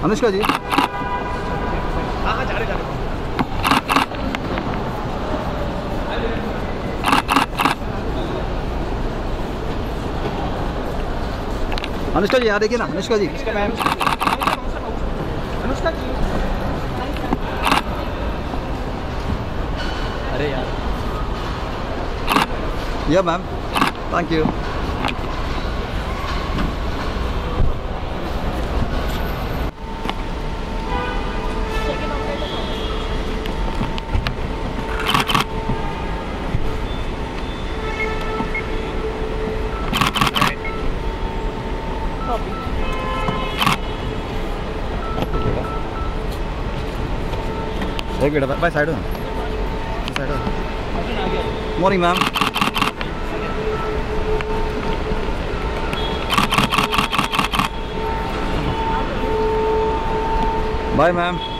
अनुष्का जी। हाँ जा रहे अनुष्का जी यहाँ देखिए ना, अनुष्का जी। अनुष्का जी। अरे यार। या मैम, थैंक यू। एक मिनट भाई, साइड हो, साइड हो। Morning ma'am. Bye ma'am.